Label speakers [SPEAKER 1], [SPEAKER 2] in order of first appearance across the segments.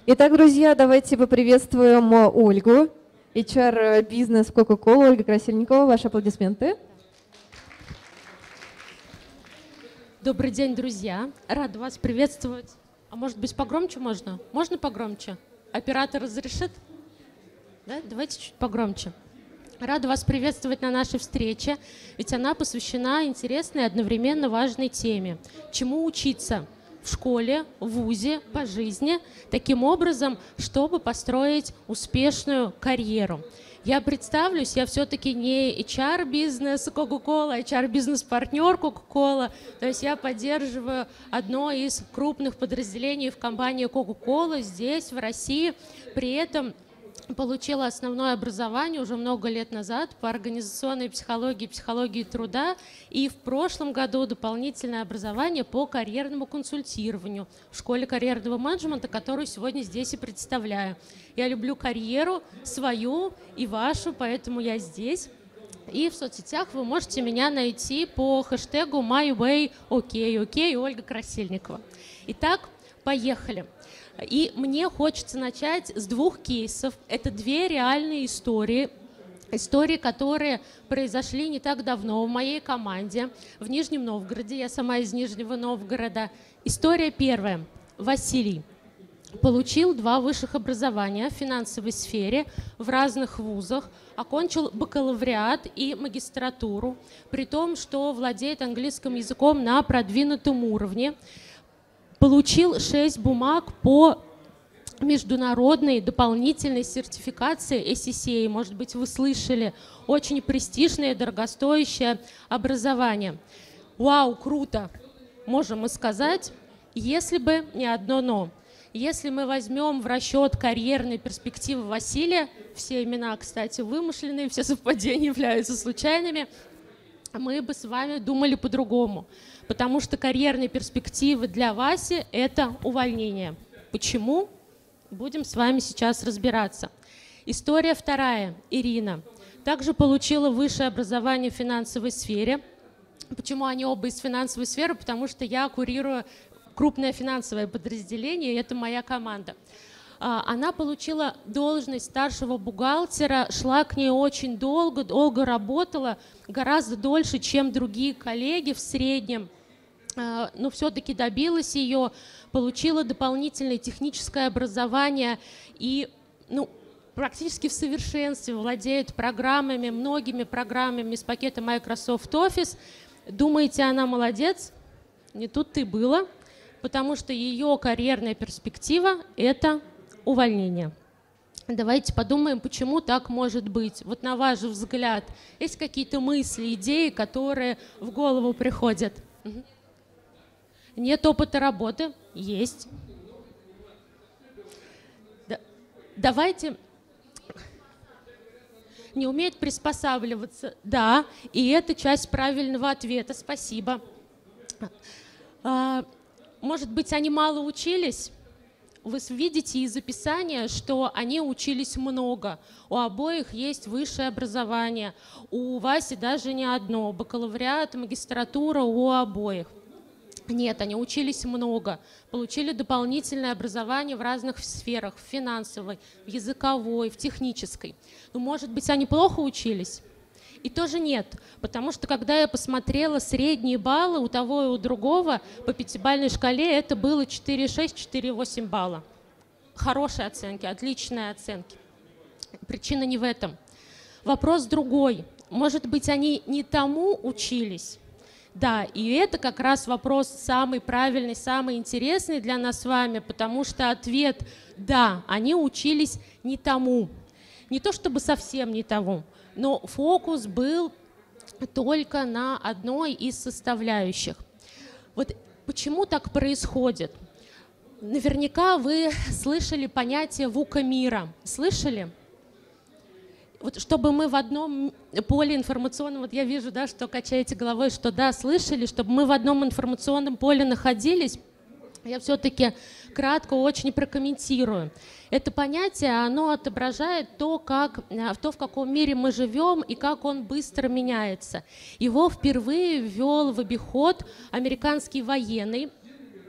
[SPEAKER 1] Итак, друзья, давайте поприветствуем Ольгу, HR-бизнес Coca-Cola, Ольга Красильникова. Ваши аплодисменты.
[SPEAKER 2] Добрый день, друзья. Рада вас приветствовать. А может быть, погромче можно? Можно погромче? Оператор разрешит? Да? Давайте чуть погромче. Рада вас приветствовать на нашей встрече, ведь она посвящена интересной и одновременно важной теме. Чему учиться в школе, в вузе, по жизни, таким образом, чтобы построить успешную карьеру. Я представлюсь, я все-таки не HR-бизнес Coca-Cola, а HR-бизнес-партнер Coca-Cola. То есть я поддерживаю одно из крупных подразделений в компании Coca-Cola здесь, в России. При этом получила основное образование уже много лет назад по организационной психологии, психологии труда, и в прошлом году дополнительное образование по карьерному консультированию в школе карьерного менеджмента, которую сегодня здесь и представляю. Я люблю карьеру свою и вашу, поэтому я здесь. И в соцсетях вы можете меня найти по хэштегу MyWayOK, Ольга Красильникова. Итак, поехали. И мне хочется начать с двух кейсов. Это две реальные истории, которые произошли не так давно в моей команде в Нижнем Новгороде. Я сама из Нижнего Новгорода. История первая. Василий получил 2 высших образования в финансовой сфере в разных вузах, окончил бакалавриат и магистратуру, при том, что владеет английским языком на продвинутом уровне. Получил 6 бумаг по международной дополнительной сертификации SCCA. Может быть, вы слышали. Очень престижное и дорогостоящее образование. Вау, круто, можем мы сказать, если бы не одно «но». Если мы возьмем в расчет карьерные перспективы Василия, все имена, кстати, вымышленные, все совпадения являются случайными, мы бы с вами думали по-другому. Потому что карьерные перспективы для Васи – это увольнение. Почему? Будем с вами сейчас разбираться. История вторая. Ирина также получила высшее образование в финансовой сфере. Почему они оба из финансовой сферы? Потому что я курирую крупное финансовое подразделение, и это моя команда. Она получила должность старшего бухгалтера, шла к ней очень долго работала, гораздо дольше, чем другие коллеги в среднем. Но все-таки добилась ее, получила дополнительное техническое образование и практически в совершенстве владеет программами, многими программами из пакета Microsoft Office. Думаете, она молодец? Не тут-то и было, потому что ее карьерная перспектива – это увольнение. Давайте подумаем, почему так может быть. Вот на ваш взгляд, есть какие-то мысли, идеи, которые в голову приходят? Нет опыта работы? Есть. Давайте. Не умеет приспосабливаться? Да, и это часть правильного ответа. Спасибо. Может быть, они мало учились? Вы видите из описания, что они учились много. У обоих есть высшее образование. У Васи даже не одно. Бакалавриат, магистратура у обоих. Нет, они учились много, получили дополнительное образование в разных сферах, в финансовой, в языковой, в технической. Но, может быть, они плохо учились? И тоже нет, потому что, когда я посмотрела средние баллы у того и у другого по 5-бальной шкале, это было 4,6, 4,8 балла. Хорошие оценки, отличные оценки. Причина не в этом. Вопрос другой. Может быть, они не тому учились? Да, и это как раз вопрос самый правильный, самый интересный для нас с вами, потому что ответ «да», они учились не тому. Не то чтобы совсем не тому, но фокус был только на одной из составляющих. Вот почему так происходит? Наверняка вы слышали понятие «вука мира». Слышали? Вот чтобы мы в одном поле информационном, вот я вижу, да, что качаете головой, что да, слышали, чтобы мы в одном информационном поле находились, я все-таки кратко очень прокомментирую. Это понятие, оно отображает то, в каком мире мы живем и как он быстро меняется. Его впервые ввел в обиход американский военный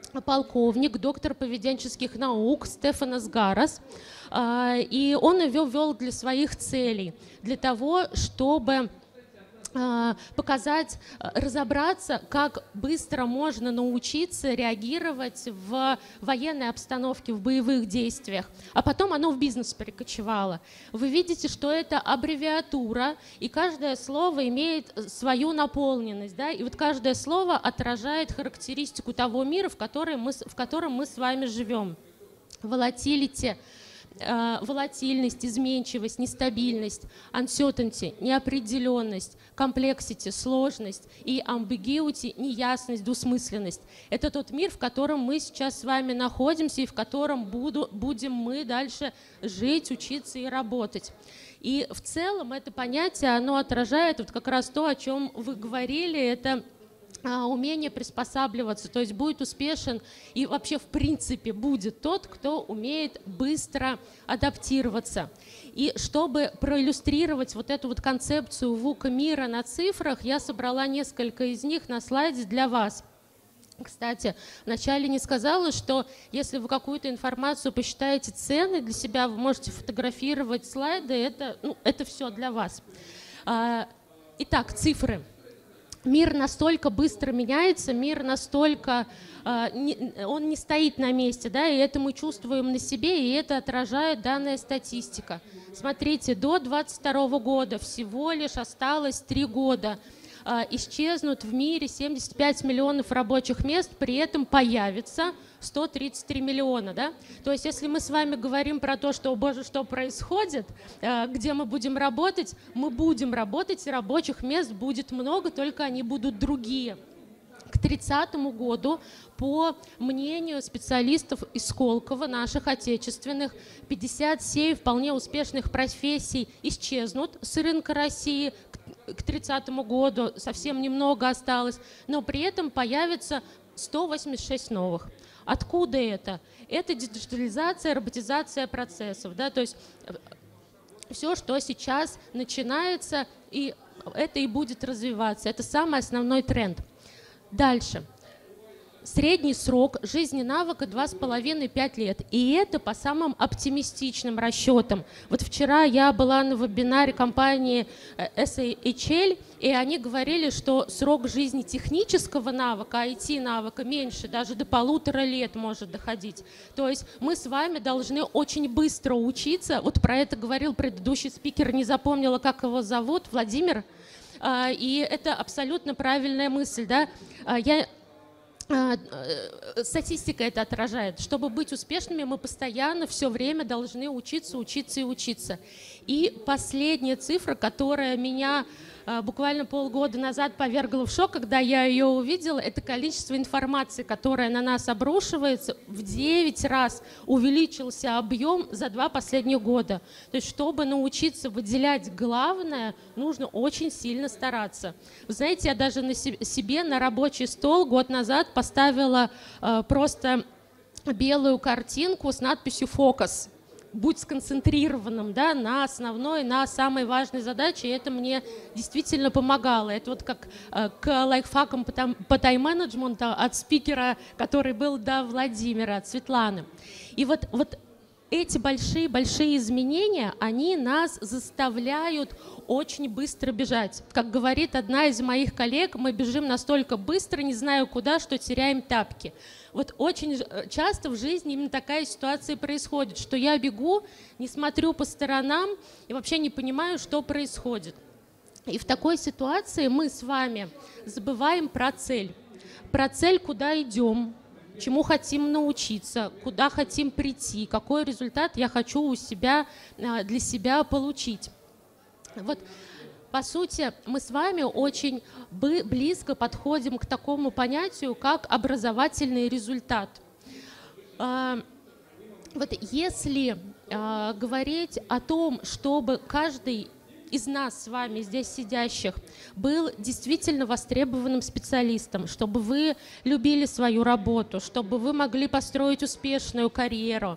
[SPEAKER 2] полковник, доктор поведенческих наук Стефанос Гарас. И он ее ввел для своих целей, для того, чтобы показать, разобраться, как быстро можно научиться реагировать в военной обстановке, в боевых действиях. А потом оно в бизнес перекочевало. Вы видите, что это аббревиатура, и каждое слово имеет свою наполненность. Да? И вот каждое слово отражает характеристику того мира, в котором мы с вами живем. Volatility, волатильность, изменчивость, нестабильность, uncertainty, неопределенность, complexity, сложность и ambiguity, неясность, двусмысленность. Это тот мир, в котором мы сейчас с вами находимся и в котором будем мы дальше жить, учиться и работать. И в целом это понятие, оно отражает вот как раз то, о чем вы говорили, это умение приспосабливаться, то есть будет успешен и вообще в принципе будет тот, кто умеет быстро адаптироваться. И чтобы проиллюстрировать вот эту вот концепцию ВУКа мира на цифрах, я собрала несколько из них на слайде для вас. Кстати, вначале не сказала, что если вы какую-то информацию посчитаете ценной для себя, вы можете фотографировать слайды, это все для вас. Итак, цифры. Мир настолько быстро меняется, мир настолько, он не стоит на месте, да, и это мы чувствуем на себе, и это отражает данная статистика. Смотрите, до 2022 года всего лишь осталось 3 года. Исчезнут в мире 75 миллионов рабочих мест, при этом появится 133 миллиона. Да? То есть если мы с вами говорим про то, что, о боже, что происходит, где мы будем работать, и рабочих мест будет много, только они будут другие. К 30 году, по мнению специалистов из Сколково, наших отечественных, 57 вполне успешных профессий исчезнут с рынка России. К 30 году совсем немного осталось, но при этом появится 186 новых. Откуда это? Это диджитализация, роботизация процессов. Да? То есть все, что сейчас начинается, и это и будет развиваться. Это самый основной тренд. Дальше. Средний срок жизни навыка 2,5-5 лет. И это по самым оптимистичным расчетам. Вот вчера я была на вебинаре компании SAHL, и они говорили, что срок жизни технического навыка, IT-навыка меньше, даже до 1,5 лет может доходить. То есть мы с вами должны очень быстро учиться. Вот про это говорил предыдущий спикер, не запомнила, как его зовут, Владимир. И это абсолютно правильная мысль. Да? Статистика это отражает. Чтобы быть успешными, мы постоянно все время должны учиться, учиться и учиться. И последняя цифра, которая меня буквально полгода назад повергла в шок, когда я ее увидела, это количество информации, которое на нас обрушивается. В 9 раз увеличился объем за 2 последних года. То есть, чтобы научиться выделять главное, нужно очень сильно стараться. Вы знаете, я даже себе на рабочий стол год назад поставила просто белую картинку с надписью «Фокус». Будь сконцентрированным, да, на основной, на самой важной задаче, и это мне действительно помогало. Это вот как к лайфхакам по тайм-менеджменту от спикера, который был до Владимира, от Светланы. И вот эти большие изменения, они нас заставляют очень быстро бежать. Как говорит одна из моих коллег, мы бежим настолько быстро, не знаю куда, что теряем тапки. Вот очень часто в жизни именно такая ситуация происходит, что я бегу, не смотрю по сторонам и вообще не понимаю, что происходит. И в такой ситуации мы с вами забываем про цель. Про цель, куда идем, чему хотим научиться, куда хотим прийти, какой результат я хочу для себя получить. Вот. По сути, мы с вами очень близко подходим к такому понятию, как образовательный результат. Вот если говорить о том, чтобы каждый из нас с вами, здесь сидящих, был действительно востребованным специалистом, чтобы вы любили свою работу, чтобы вы могли построить успешную карьеру,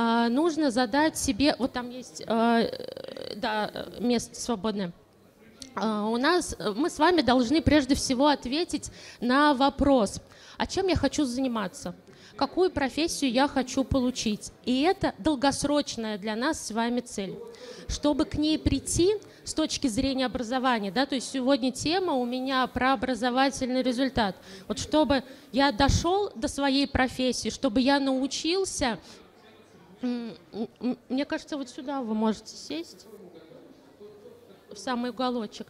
[SPEAKER 2] нужно задать себе, вот там есть место свободное, мы с вами должны прежде всего ответить на вопрос, а чем я хочу заниматься, какую профессию я хочу получить. И это долгосрочная для нас с вами цель. Чтобы к ней прийти с точки зрения образования, да, то есть сегодня тема у меня про образовательный результат. Вот чтобы я дошел до своей профессии, чтобы я научился, мне кажется, вот сюда вы можете сесть, в самый уголочек.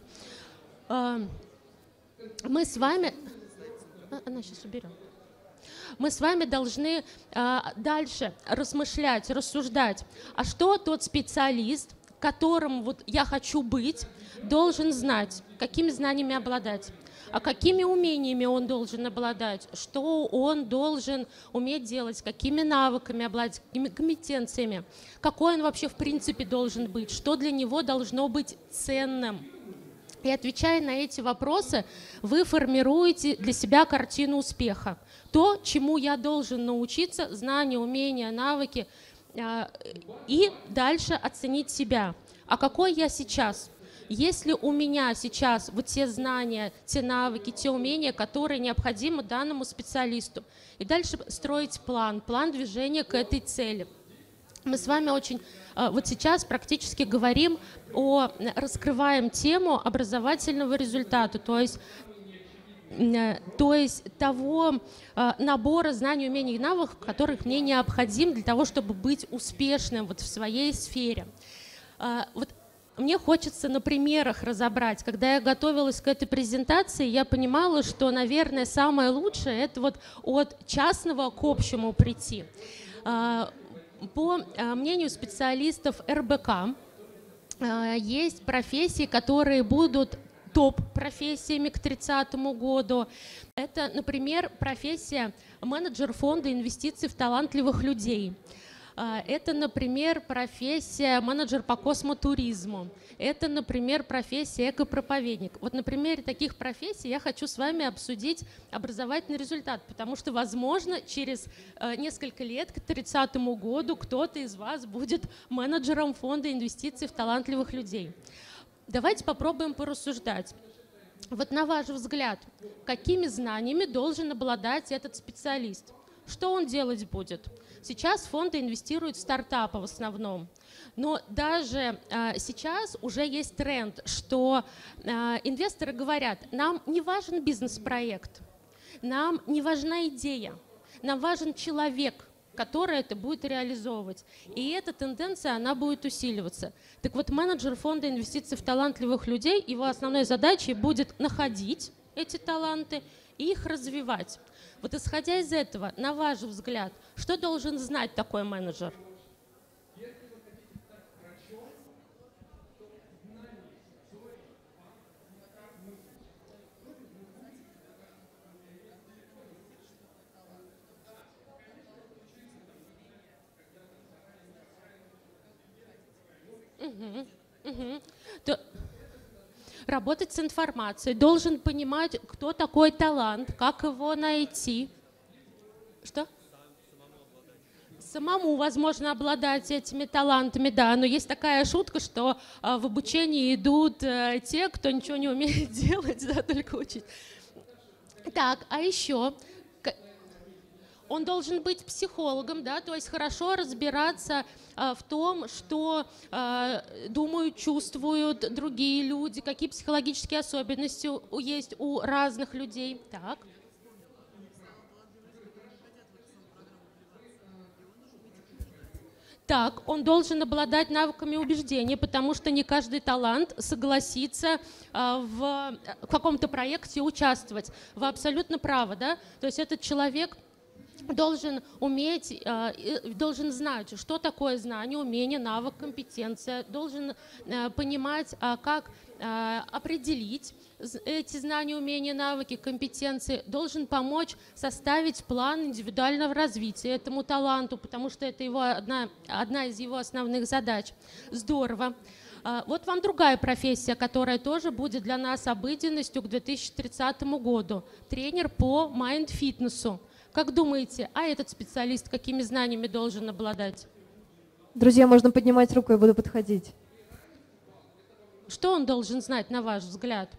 [SPEAKER 2] Мы с вами... Она сейчас уберем. Мы с вами должны дальше размышлять, рассуждать, а что тот специалист, которым вот я хочу быть, должен знать, какими знаниями обладать, а какими умениями он должен обладать, что он должен уметь делать, какими навыками обладать, какими компетенциями, какой он вообще в принципе должен быть, что для него должно быть ценным. И отвечая на эти вопросы, вы формируете для себя картину успеха. То, чему я должен научиться, знания, умения, навыки, и дальше оценить себя. А какой я сейчас? Если у меня сейчас вот те знания, те навыки, те умения, которые необходимы данному специалисту, и дальше строить план движения к этой цели. Мы с вами вот сейчас практически раскрываем тему образовательного результата, то есть того набора знаний, умений и навыков, которых мне необходим для того, чтобы быть успешным вот в своей сфере. Вот мне хочется на примерах разобрать. Когда я готовилась к этой презентации, я понимала, что, наверное, самое лучшее – это вот от частного к общему прийти. По мнению специалистов РБК, есть профессии, которые будут топ-профессиями к 30 году. Это, например, профессия менеджер фонда инвестиций в талантливых людей. Это, например, профессия менеджер по космотуризму. Это, например, профессия экопроповедник. Вот на примере таких профессий я хочу с вами обсудить образовательный результат, потому что, возможно, через несколько лет, к 30 году, кто-то из вас будет менеджером фонда инвестиций в талантливых людей. Давайте попробуем порассуждать. Вот на ваш взгляд, какими знаниями должен обладать этот специалист? Что он делать будет? Сейчас фонды инвестируют в стартапы в основном. Но даже сейчас уже есть тренд, что инвесторы говорят, нам не важен бизнес-проект, нам не важна идея, нам важен человек, который это будет реализовывать. И эта тенденция, она будет усиливаться. Так вот, менеджер фонда инвестиций в талантливых людей, его основной задачей будет находить эти таланты и их развивать. Вот исходя из этого, на ваш взгляд, что должен знать такой менеджер? Работать с информацией, должен понимать, кто такой талант, как его найти. Что? Самому, возможно, обладать этими талантами, да, но есть такая шутка, что в обучении идут те, кто ничего не умеет делать, да, только учить. Так, а еще он должен быть психологом, да, то есть хорошо разбираться в том, что думают, чувствуют другие люди, какие психологические особенности есть у разных людей. Так. Так, он должен обладать навыками убеждения, потому что не каждый талант согласится в каком-то проекте участвовать. Вы абсолютно правы, да? То есть этот человек должен уметь, должен знать, что такое знание, умение, навык, компетенция, должен понимать, как определить эти знания, умения, навыки, компетенции, должен помочь составить план индивидуального развития этому таланту, потому что это его одна из его основных задач. Здорово. Вот вам другая профессия, которая тоже будет для нас обыденностью к 2030 году. Тренер по майнд-фитнесу. Как думаете, а этот специалист какими знаниями должен обладать?
[SPEAKER 1] Друзья, можно поднимать руку, я буду подходить.
[SPEAKER 2] Что он должен знать, на ваш взгляд?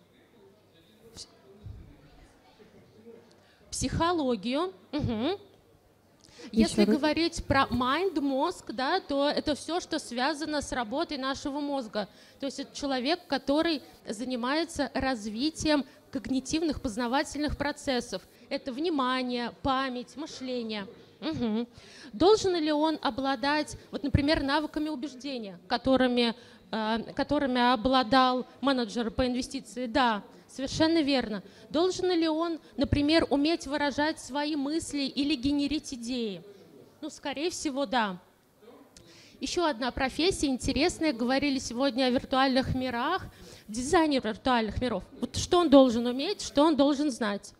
[SPEAKER 2] Психологию. Угу. Если говорить про mind, мозг, да, то это все, что связано с работой нашего мозга. То есть это человек, который занимается развитием когнитивных познавательных процессов. Это внимание, память, мышление. Угу. Должен ли он обладать, вот, например, навыками убеждения, которыми обладал менеджер по инвестиции? Да, совершенно верно. Должен ли он, например, уметь выражать свои мысли или генерить идеи? Ну, скорее всего, да. Еще одна профессия интересная. Говорили сегодня о виртуальных мирах. Дизайнер виртуальных миров. Вот что он должен уметь, что он должен знать?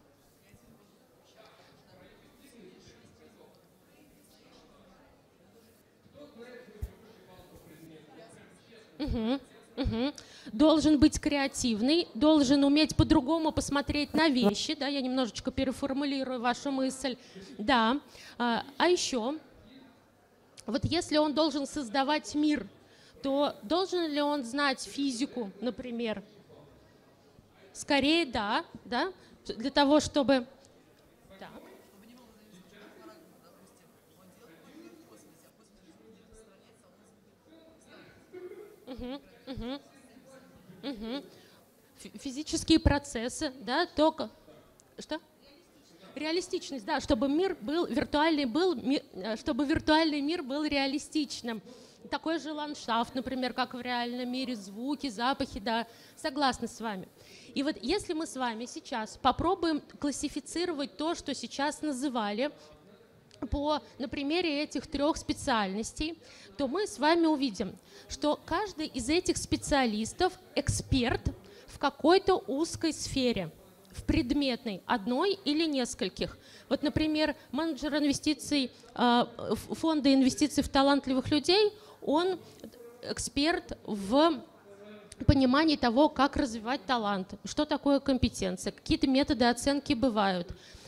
[SPEAKER 2] Угу, угу. Должен быть креативный, должен уметь по-другому посмотреть на вещи. Да, я немножечко переформулирую вашу мысль. Да. А еще, вот если он должен создавать мир, то должен ли он знать физику, например? Скорее, да, да, для того, чтобы... Так. Угу, угу. Угу. Физические процессы, да, только... Что? Реалистичность, да, чтобы виртуальный мир был реалистичным. Такой же ландшафт, например, как в реальном мире, звуки, запахи, да, согласна с вами. И вот если мы с вами сейчас попробуем классифицировать то, что сейчас называли, на примере этих 3 специальностей, то мы с вами увидим, что каждый из этих специалистов эксперт в какой-то узкой сфере, в предметной, одной или нескольких. Вот, например, менеджер инвестиций, фонда инвестиций в талантливых людей, он эксперт в понимании того, как развивать талант, что такое компетенция, какие-то методы оценки бывают.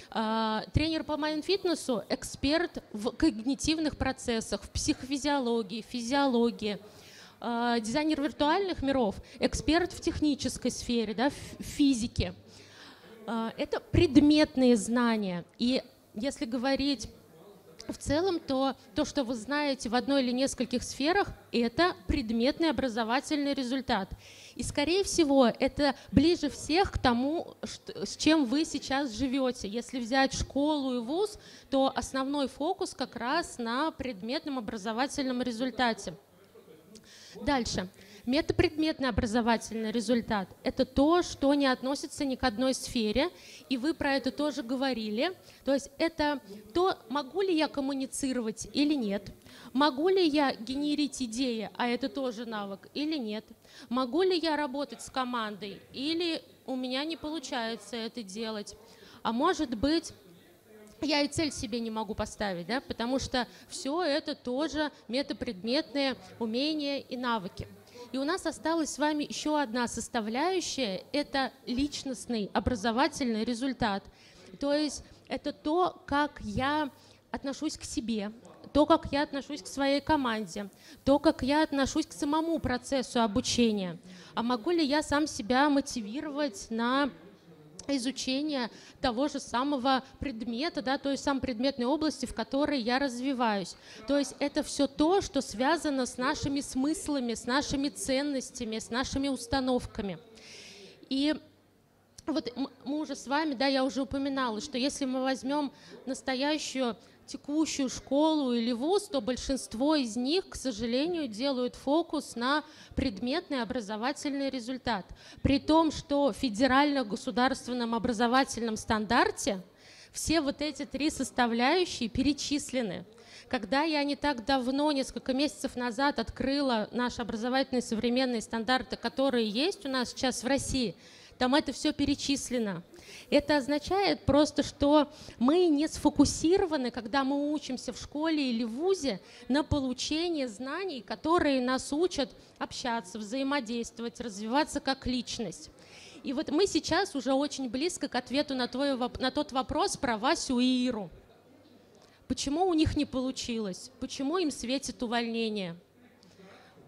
[SPEAKER 2] Тренер по майнд-фитнесу – эксперт в когнитивных процессах, в психофизиологии, физиологии. Дизайнер виртуальных миров – эксперт в технической сфере, да, в физике. Это предметные знания. И если говорить в целом, то, что вы знаете в одной или нескольких сферах, это предметный образовательный результат. И, скорее всего, это ближе всех к тому, с чем вы сейчас живете. Если взять школу и вуз, то основной фокус как раз на предметном образовательном результате. Дальше. Метапредметный образовательный результат – это то, что не относится ни к одной сфере, и вы про это тоже говорили. То есть это то, могу ли я коммуницировать или нет, могу ли я генерить идеи, а это тоже навык, или нет, могу ли я работать с командой, или у меня не получается это делать, а может быть, я и цель себе не могу поставить, да, потому что все это тоже метапредметные умения и навыки. И у нас осталась с вами еще одна составляющая – это личностный образовательный результат. То есть это то, как я отношусь к себе, то, как я отношусь к своей команде, то, как я отношусь к самому процессу обучения. А могу ли я сам себя мотивировать на изучение того же самого предмета, да, той самой предметной области, в которой я развиваюсь. То есть это все то, что связано с нашими смыслами, с нашими ценностями, с нашими установками. И вот мы уже с вами, да, я уже упоминала, что если мы возьмем настоящую текущую школу или вуз, то большинство из них, к сожалению, делают фокус на предметный образовательный результат. При том, что в федерально-государственном образовательном стандарте все вот эти 3 составляющие перечислены. Когда я не так давно, несколько месяцев назад, открыла наши образовательные современные стандарты, которые есть у нас сейчас в России, там это все перечислено. Это означает просто, что мы не сфокусированы, когда мы учимся в школе или в вузе, на получении знаний, которые нас учат общаться, взаимодействовать, развиваться как личность. И вот мы сейчас уже очень близко к ответу на тот вопрос про Васю и Иру. Почему у них не получилось? Почему им светит увольнение?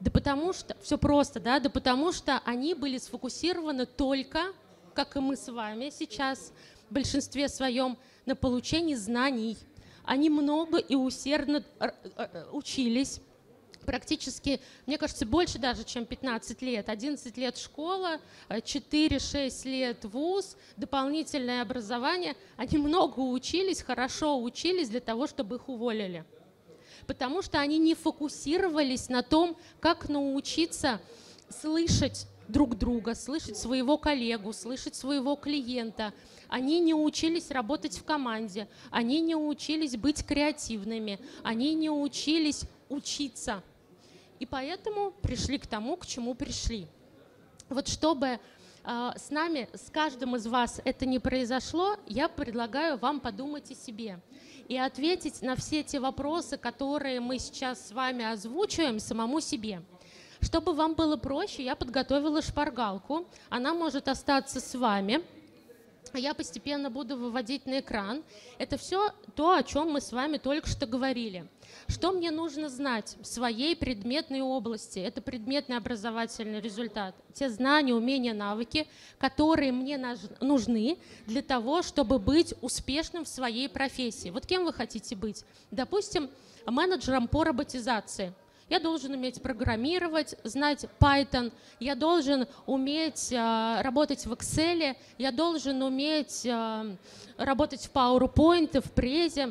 [SPEAKER 2] Да потому что, все просто, да, да потому что они были сфокусированы только, как и мы с вами сейчас, в большинстве своем, на получении знаний. Они много и усердно учились. Практически, мне кажется, больше даже, чем 15 лет. 11 лет школа, 4-6 лет вуз, дополнительное образование. Они много учились, хорошо учились для того, чтобы их уволили. Потому что они не фокусировались на том, как научиться слышать друг друга, слышать своего коллегу, слышать своего клиента. Они не учились работать в команде, они не учились быть креативными, они не учились учиться. И поэтому пришли к тому, к чему пришли. Вот чтобы с нами, с каждым из вас это не произошло, я предлагаю вам подумать о себе и ответить на все те вопросы, которые мы сейчас с вами озвучиваем, самому себе. Чтобы вам было проще, я подготовила шпаргалку. Она может остаться с вами. Я постепенно буду выводить на экран. Это все то, о чем мы с вами только что говорили. Что мне нужно знать в своей предметной области? Это предметный образовательный результат. Те знания, умения, навыки, которые мне нужны для того, чтобы быть успешным в своей профессии. Вот кем вы хотите быть? Допустим, менеджером по роботизации. Я должен уметь программировать, знать Python, я должен уметь работать в Excel, я должен уметь работать в PowerPoint, в Презе.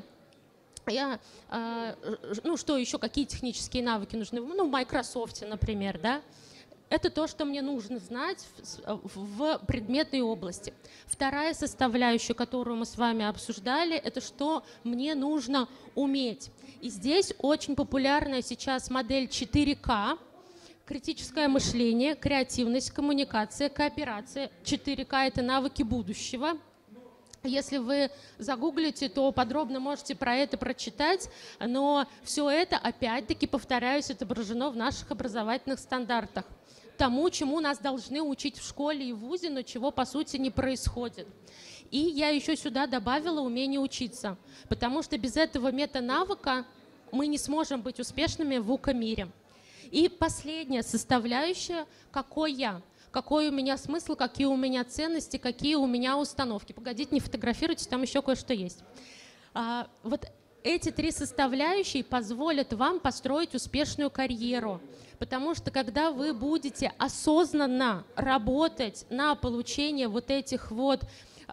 [SPEAKER 2] Ну что еще, какие технические навыки нужны? Ну, в Microsoft, например, да? Это то, что мне нужно знать в предметной области. Вторая составляющая, которую мы с вами обсуждали, это что мне нужно уметь. И здесь очень популярная сейчас модель 4К. Критическое мышление, креативность, коммуникация, кооперация. 4К – это навыки будущего. Если вы загуглите, то подробно можете про это прочитать, но все это, опять-таки, повторяюсь, отображено в наших образовательных стандартах. Тому, чему нас должны учить в школе и в вузе, но чего, по сути, не происходит. И я еще сюда добавила умение учиться, потому что без этого мета-навыка мы не сможем быть успешными в УК-мире. И последняя составляющая – какой я. Какой у меня смысл, какие у меня ценности, какие у меня установки. Погодите, не фотографируйтесь, там еще кое-что есть. Вот эти три составляющие позволят вам построить успешную карьеру. Потому что когда вы будете осознанно работать на получение вот этих вот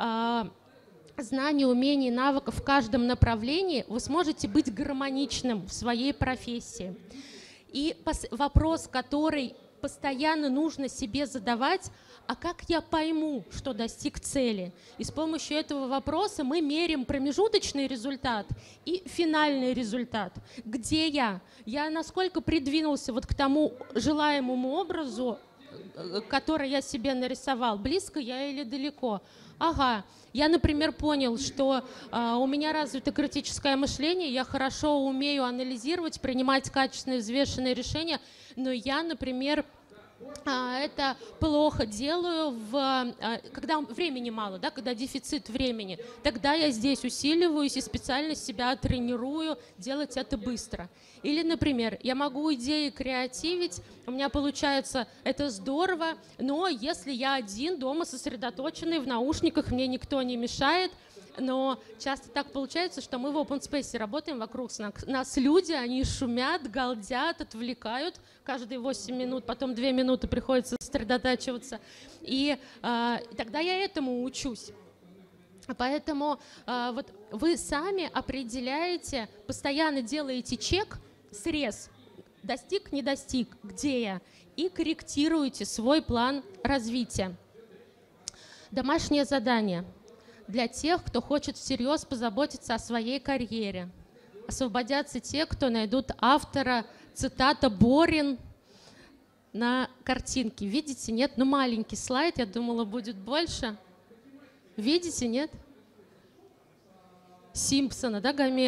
[SPEAKER 2] знаний, умений, навыков в каждом направлении, вы сможете быть гармоничным в своей профессии. И вопрос, который постоянно нужно себе задавать, а как я пойму, что достиг цели? И с помощью этого вопроса мы меряем промежуточный результат и финальный результат. Где я? Я насколько придвинулся вот к тому желаемому образу, который я себе нарисовал? Близко я или далеко? Ага, я, например, понял, что у меня развито критическое мышление, я хорошо умею анализировать, принимать качественные, взвешенные решения, но я, например, это плохо делаю, когда времени мало, да, когда дефицит времени. Тогда я здесь усиливаюсь и специально себя тренирую делать это быстро. Или, например, я могу идеи креативить, у меня получается это здорово, но если я один дома сосредоточенный в наушниках, мне никто не мешает. Но часто так получается, что мы в open space работаем, вокруг нас люди, они шумят, галдят, отвлекают каждые 8 минут, потом 2 минуты приходится сосредотачиваться. И тогда я этому учусь. Поэтому вот вы сами определяете, постоянно делаете чек, срез, достиг, не достиг, где я, и корректируете свой план развития. Домашнее задание для тех, кто хочет всерьез позаботиться о своей карьере. Освободятся те, кто найдут автора, цитата Борин на картинке. Видите, нет? Ну, маленький слайд, я думала, будет больше. Видите, нет? Симпсона, да, Гомера?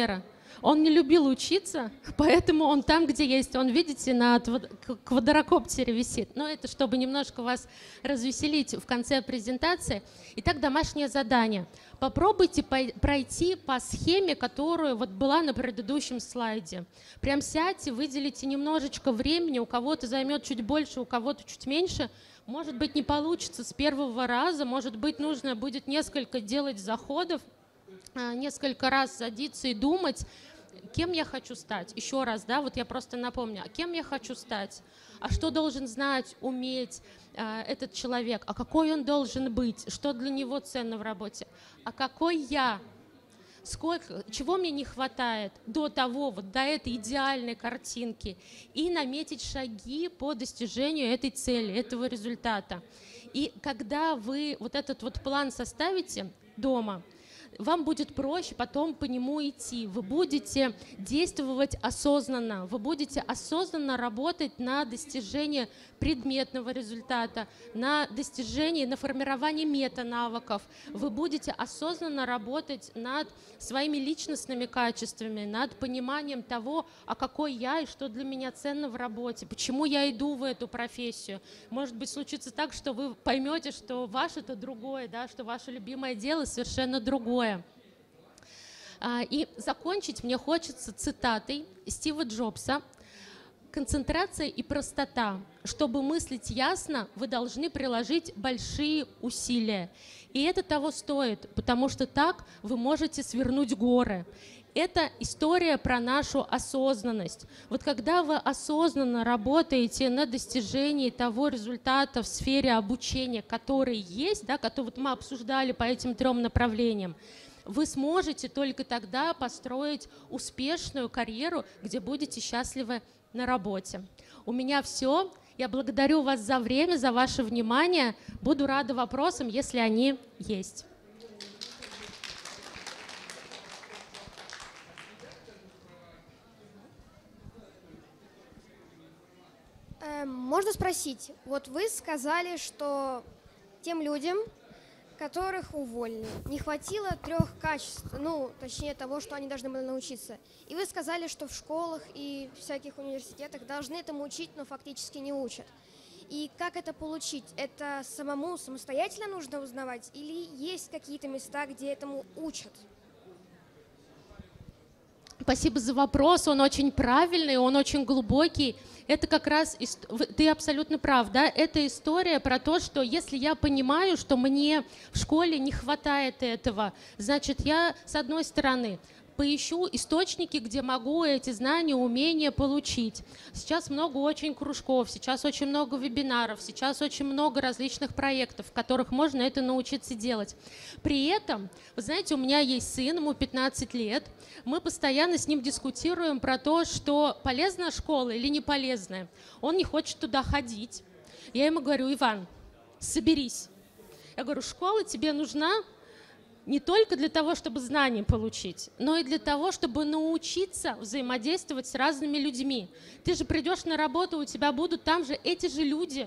[SPEAKER 2] Он не любил учиться, поэтому он там, где есть. Он, видите, на квадрокоптере висит. Но это чтобы немножко вас развеселить в конце презентации. Итак, домашнее задание. Попробуйте пройти по схеме, которая вот была на предыдущем слайде. Прям сядьте, выделите немножечко времени. У кого-то займет чуть больше, у кого-то чуть меньше. Может быть, не получится с первого раза. Может быть, нужно будет несколько делать заходов, несколько раз садиться и думать, кем я хочу стать. Еще раз, да, вот я просто напомню, кем я хочу стать, а что должен знать, уметь этот человек, а какой он должен быть, что для него ценно в работе, а какой я, сколько, чего мне не хватает до того, вот до этой идеальной картинки, и наметить шаги по достижению этой цели, этого результата. И когда вы вот этот вот план составите дома, вам будет проще потом по нему идти. Вы будете действовать осознанно, вы будете осознанно работать на достижение предметного результата, на достижение, на формирование метанавыков. Вы будете осознанно работать над своими личностными качествами, над пониманием того, а какой я и что для меня ценно в работе, почему я иду в эту профессию. Может быть, случится так, что вы поймете, что ваше-то другое, да, что ваше любимое дело совершенно другое. И закончить мне хочется цитатой Стива Джобса. «Концентрация и простота. Чтобы мыслить ясно, вы должны приложить большие усилия. И это того стоит, потому что так вы можете свернуть горы». Это история про нашу осознанность. Вот когда вы осознанно работаете на достижении того результата в сфере обучения, который есть, да, который вот мы обсуждали по этим 3 направлениям, вы сможете только тогда построить успешную карьеру, где будете счастливы на работе. У меня все. Я благодарю вас за время, за ваше внимание. Буду рада вопросам, если они есть.
[SPEAKER 3] Можно спросить, вот вы сказали, что тем людям, которых уволили, не хватило 3 качеств, ну, точнее того, что они должны были научиться. И вы сказали, что в школах и всяких университетах должны этому учить, но фактически не учат. И как это получить? Это самостоятельно нужно узнавать? Или есть какие-то места, где этому учат?
[SPEAKER 2] Спасибо за вопрос, он очень правильный, он очень глубокий. Это как раз, ты абсолютно прав, да, это история про то, что если я понимаю, что мне в школе не хватает этого, значит, я, с одной стороны, поищу источники, где могу эти знания, умения получить. Сейчас много очень кружков, сейчас очень много вебинаров, сейчас очень много различных проектов, в которых можно это научиться делать. При этом, вы знаете, у меня есть сын, ему 15 лет, мы постоянно с ним дискутируем про то, что полезная школа или не полезная. Он не хочет туда ходить. Я ему говорю: Иван, соберись. Я говорю: школа тебе нужна не только для того, чтобы знания получить, но и для того, чтобы научиться взаимодействовать с разными людьми. Ты же придешь на работу, у тебя будут там же эти же люди,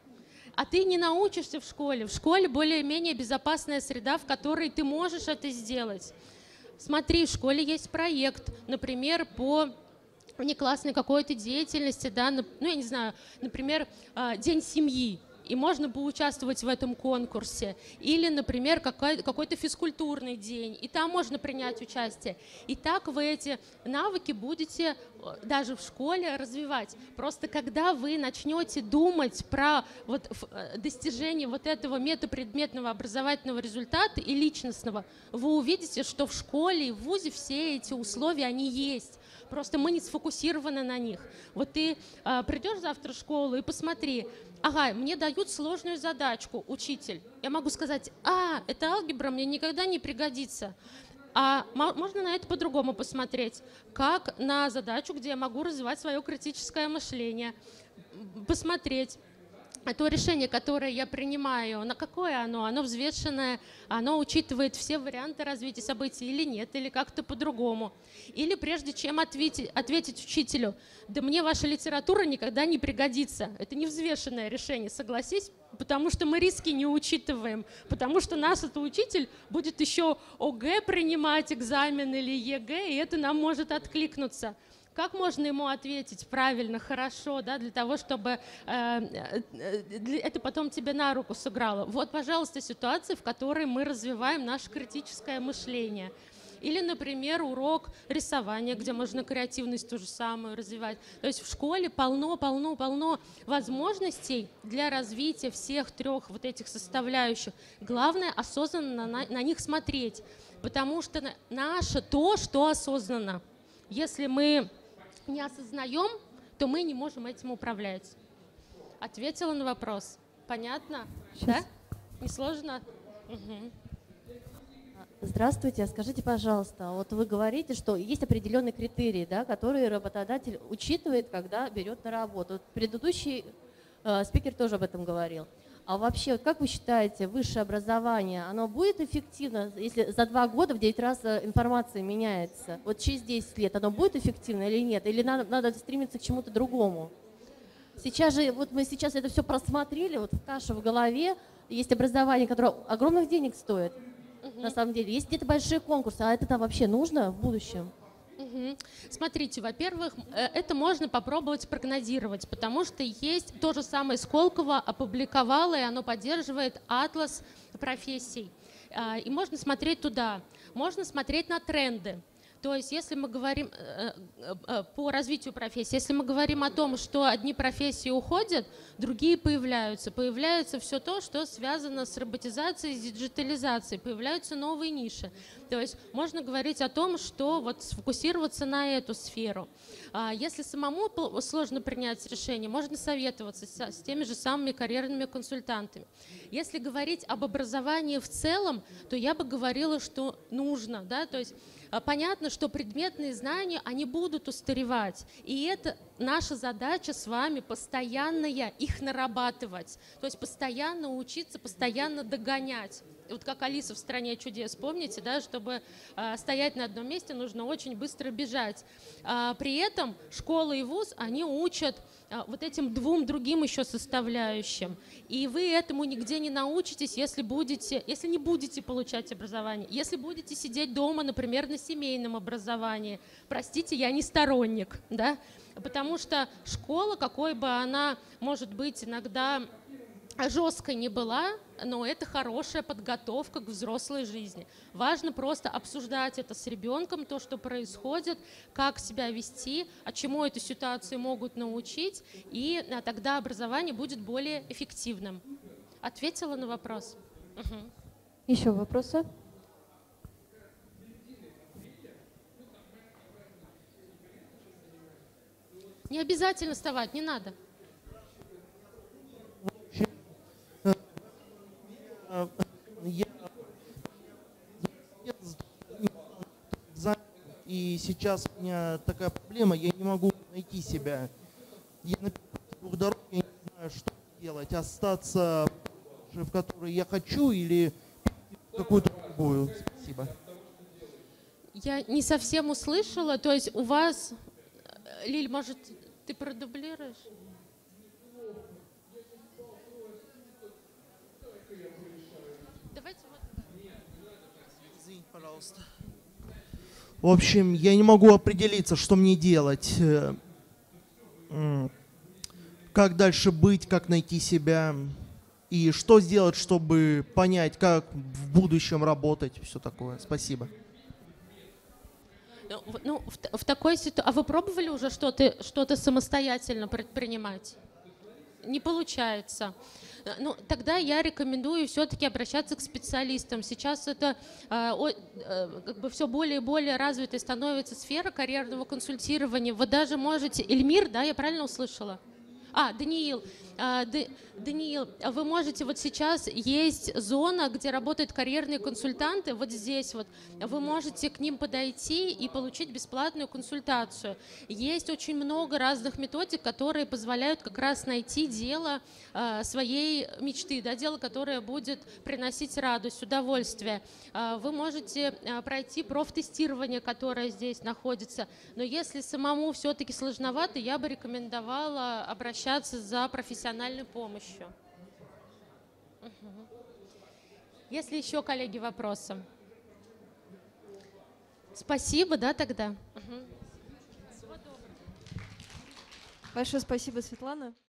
[SPEAKER 2] а ты не научишься в школе. В школе более-менее безопасная среда, в которой ты можешь это сделать. Смотри, в школе есть проект, например, по внеклассной какой-то деятельности, да, ну, я не знаю, например, День семьи. И можно поучаствовать в этом конкурсе. Или, например, какой-то физкультурный день, и там можно принять участие. И так вы эти навыки будете даже в школе развивать. Просто когда вы начнете думать про вот достижение вот этого метапредметного образовательного результата и личностного, вы увидите, что в школе и в вузе все эти условия, они есть. Просто мы не сфокусированы на них. Вот ты придешь завтра в школу и посмотри: ага, мне дают сложную задачку, учитель. Я могу сказать: это алгебра мне никогда не пригодится. А можно на это по-другому посмотреть, как на задачу, где я могу развивать свое критическое мышление, посмотреть. То решение, которое я принимаю, на какое оно? Оно взвешенное, оно учитывает все варианты развития событий или нет, или как-то по-другому. Или прежде чем ответить учителю: да мне ваша литература никогда не пригодится. Это невзвешенное решение, согласись, потому что мы риски не учитываем, потому что наш это учитель будет еще ОГЭ принимать, экзамен или ЕГЭ, и это нам может откликнуться. Как можно ему ответить правильно, хорошо, да, для того, чтобы это потом тебе на руку сыграло? Вот, пожалуйста, ситуация, в которой мы развиваем наше критическое мышление. Или, например, урок рисования, где можно креативность ту же самую развивать. То есть в школе полно возможностей для развития всех трех вот этих составляющих. Главное осознанно на них смотреть, потому что наше то, что осознанно. Если мы не осознаем, то мы не можем этим управлять. Ответила на вопрос. Понятно? Да? Не сложно? Угу.
[SPEAKER 4] Здравствуйте. Скажите, пожалуйста, вот вы говорите, что есть определенные критерии, да, которые работодатель учитывает, когда берет на работу. Вот предыдущий спикер тоже об этом говорил. А вообще, как вы считаете, высшее образование, оно будет эффективно, если за 2 года в 9 раз информация меняется? Вот через 10 лет оно будет эффективно или нет? Или надо стремиться к чему-то другому? Сейчас же, вот мы сейчас это все просмотрели, вот каша в голове, есть образование, которое огромных денег стоит, на самом деле. Есть где-то большие конкурсы, а это вообще нужно в будущем?
[SPEAKER 2] Смотрите, во-первых, это можно попробовать прогнозировать, потому что есть то же самое Сколково опубликовало, и оно поддерживает атлас профессий. И можно смотреть туда, можно смотреть на тренды. То есть, если мы говорим по развитию профессии, если мы говорим о том, что одни профессии уходят, другие появляются. Появляется все то, что связано с роботизацией, с диджитализацией, появляются новые ниши. То есть можно говорить о том, что вот сфокусироваться на эту сферу. Если самому сложно принять решение, можно советоваться с теми же самыми карьерными консультантами. Если говорить об образовании в целом, то я бы говорила, что нужно, да, то есть понятно, что предметные знания, они будут устаревать. И это наша задача с вами постоянная их нарабатывать. То есть постоянно учиться, постоянно догонять. Вот как Алиса в «Стране чудес», помните, да, чтобы стоять на одном месте, нужно очень быстро бежать. При этом школа и вуз, они учат вот этим 2 другим еще составляющим. И вы этому нигде не научитесь, если не будете получать образование. Если будете сидеть дома, например, на семейном образовании. Простите, я не сторонник, да? Потому что школа, какой бы она, может быть, иногда жесткой не была, но это хорошая подготовка к взрослой жизни. Важно просто обсуждать это с ребенком, то, что происходит, как себя вести, а чему эту ситуацию могут научить, и тогда образование будет более эффективным. Ответила на вопрос? Угу.
[SPEAKER 1] Еще вопросы?
[SPEAKER 2] Не обязательно вставать, не надо.
[SPEAKER 5] И сейчас у меня такая проблема, я не могу найти себя. Я на 2 дорог, я не знаю, что делать. Остаться в которой я хочу или какую-то другую. Спасибо.
[SPEAKER 2] Я не совсем услышала, то есть у вас, Лиль, может, ты продублируешь? Давайте вот.
[SPEAKER 5] Извините, пожалуйста. В общем, я не могу определиться, что мне делать. Как дальше быть, как найти себя. И что сделать, чтобы понять, как в будущем работать, все такое. Спасибо.
[SPEAKER 2] Ну, в такой ситуации... А вы пробовали уже что-то самостоятельно предпринимать? Не получается. Ну, тогда я рекомендую все-таки обращаться к специалистам. Сейчас это как бы все более и более развитой становится сфера карьерного консультирования. Вы даже можете... Эльмир, да, я правильно услышала? Даниил. Даниил, вы можете, вот сейчас есть зона, где работают карьерные консультанты, вот здесь вот, вы можете к ним подойти и получить бесплатную консультацию. Есть очень много разных методик, которые позволяют как раз найти дело своей мечты, да, дело, которое будет приносить радость, удовольствие. Вы можете пройти профтестирование, которое здесь находится, но если самому все-таки сложновато, я бы рекомендовала обращаться за профессиональной помощью. Если еще, коллеги, вопросы. Спасибо, да, тогда?
[SPEAKER 1] Большое спасибо, Светлана.